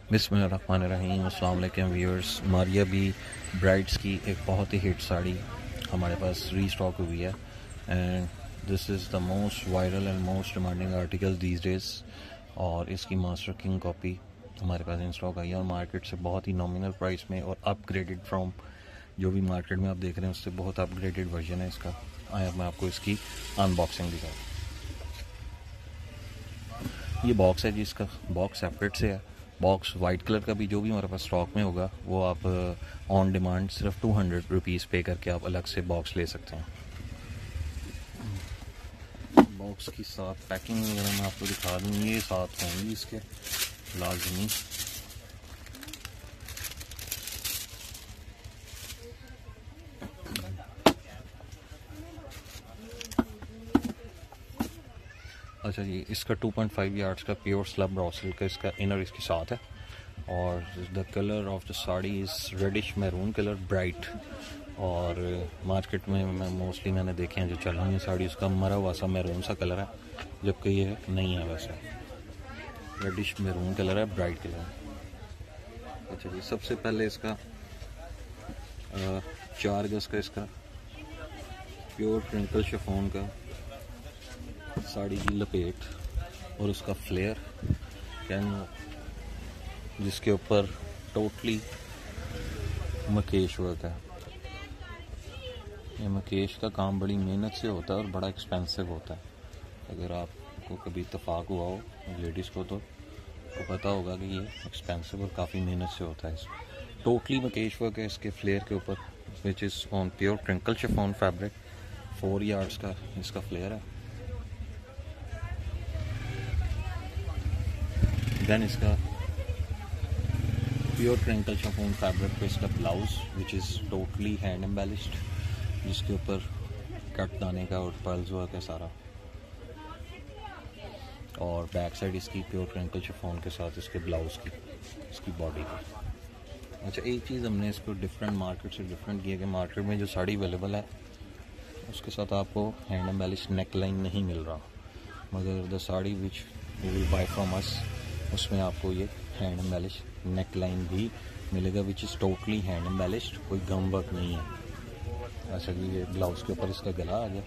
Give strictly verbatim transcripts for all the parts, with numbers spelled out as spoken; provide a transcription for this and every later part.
बिस्मिल्लाहिर्रहमानिर्रहीम। अस्सलाम वालेकुम व्यूअर्स। मारिया बी ब्राइड्स की एक बहुत ही हिट साड़ी हमारे पास रीस्टॉक हुई है and this is the most viral and most demanding article these days. और इसकी मास्टर किंग कॉपी हमारे पास इन स्टॉक आई है और मार्केट से बहुत ही नॉमिनल प्राइस में और अपग्रेडेड फ्रॉम जो भी मार्केट में आप देख रहे हैं उससे बहुत अपग्रेडेड वर्जन है इसका। आया मैं आपको इसकी अनबॉक्सिंग दिखाऊँ। ये बॉक्स है जिसका बॉक्स सेपरेट से है। बॉक्स वाइट कलर का भी जो भी हमारे पास स्टॉक में होगा वो आप ऑन डिमांड सिर्फ टू हंड्रेड रुपीज़ पे करके आप अलग से बॉक्स ले सकते हैं। बॉक्स की साथ पैकिंग वगैरह मैं आपको दिखा दूँ, ये साथ होंगी इसके लाजमी। अच्छा जी, इसका टू पॉइंट फाइव यार्ड्स का प्योर स्लब ब्रॉसल का इसका इनर इसके साथ है और the colour of the sari is reddish maroon colour bright. और मार्केट में मैं मोस्टली मैंने देखे हैं जो चल रही है साड़ी उसका मरा हुआ सा मैरून सा कलर है, जबकि ये नहीं है वैसे रेडिश मैरून कलर है, ब्राइट कलर। अच्छा जी, सबसे पहले इसका आ, चार गज का इसका प्योर क्रिंकल शिफॉन का साड़ी की लपेट और उसका फ्लेयर कैन जिसके ऊपर टोटली मकेश वर्क है। ये मकेश का काम बड़ी मेहनत से होता है और बड़ा एक्सपेंसिव होता है। अगर आपको कभी इत्तेफाक हुआ हो लेडीज़ को तो, तो पता होगा कि ये एक्सपेंसिव और काफ़ी मेहनत से होता है। टोटली मकेश वर्क है इसके फ्लेयर के ऊपर, which is on pure crinkle chiffon fabric. Four yards का इसका फ्लेयर है। देन इसका प्योर क्रिंकल शिफॉन फैब्रिक पे इसका blouse which is totally hand embellished, जिसके ऊपर कट दाने का और पर्ल्स वर्क है सारा। और बैक साइड इसकी प्योर क्रिंकल शिफॉन के साथ इसके ब्लाउज की इसकी बॉडी की। अच्छा, एक चीज़ हमने इसको डिफरेंट मार्केट से डिफरेंट किया कि मार्केट में जो साड़ी अवेलेबल है उसके साथ आपको हैंड एम्बेलिश्ड नेक लाइन नहीं मिल रहा, मगर the sari which you will buy from us उसमें आपको ये हैंड एम्बेलिश नेक लाइन भी मिलेगा, which is totally hand embellished, कोई गम वर्क नहीं है। अच्छा जी, ये ब्लाउज के ऊपर इसका गला आ गया।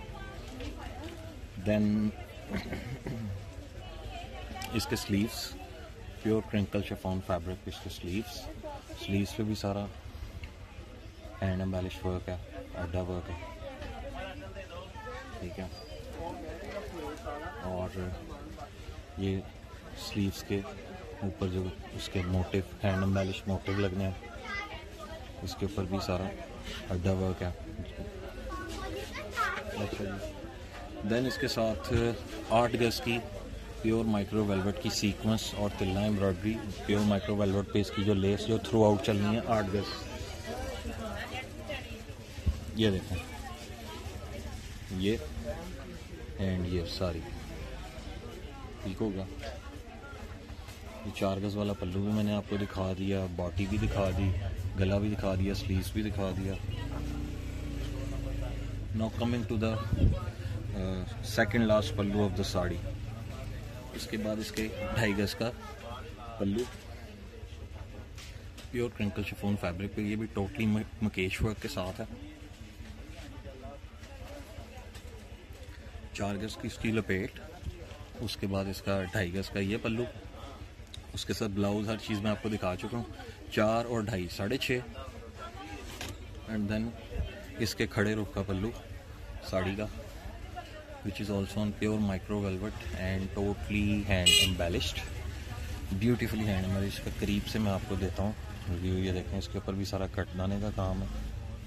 देन इसके sleeves pure crinkle chiffon fabric, इसके स्लीव्स स्लीव्स पे भी सारा हैंड एम्बेलिश वर्क है, अड्डा वर्क है, ठीक है। और ये स्लीव्स के ऊपर जो उसके मोटिव हैंड एम्बेलिश मोटिव लगने हैं इसके ऊपर भी सारा अड्डा वर्क है। अच्छा जी, देन इसके साथ आठ गज की प्योर माइक्रो वेलवेट की सीक्वेंस और तिल्ला एम्ब्रॉयडरी प्योर माइक्रो वेलवेट पे इसकी जो लेस जो थ्रू आउट चलनी है आठ गज, ये देखें ये एंड ये सारी ठीक होगा। ये चार गज वाला पल्लू भी मैंने आपको दिखा दिया, बॉडी भी दिखा दी, गला भी दिखा दिया, स्लीव्स भी दिखा दिया। Now coming to the second last pallu of the sari. इसके बाद इसके ढाई गज का pallu pure crinkle chiffon fabric पे, ये भी टोटली मकेश वर्क के साथ है। चार गज की इसकी लपेट, उसके बाद इसका ढाई गज का ये पल्लू, उसके साथ ब्लाउज, हर चीज़ मैं आपको दिखा चुका हूँ। चार और ढाई साढ़े छः। एंड देन इसके खड़े रुख का पल्लू साड़ी का which is also on pure micro velvet and totally hand embellished, beautifully hand embellished. का करीब से मैं आपको देता हूँ रिव्यू, ये देखें इसके ऊपर भी सारा कट दाने का काम है,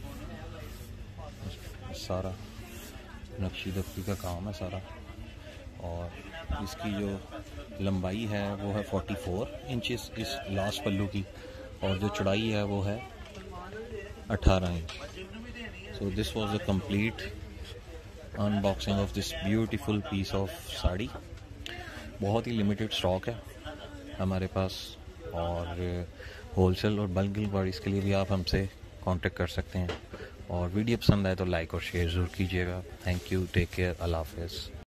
सारा नक्शी दफ्ती का काम है सारा। और इसकी जो लंबाई है वो है फोर्टी फोर इंचेस इस लास्ट पल्लू की, और जो चौड़ाई है वो है अठारह inch. So this was the complete unboxing of this beautiful piece of sari. बहुत ही लिमिटेड स्टॉक है हमारे पास और होलसेल और बल्क इंक्वायरीज के लिए भी आप हमसे कांटेक्ट कर सकते हैं। और वीडियो पसंद आए तो लाइक और शेयर ज़रूर कीजिएगा। थैंक यू, टेक केयर, अल्लाह हाफ़िज़।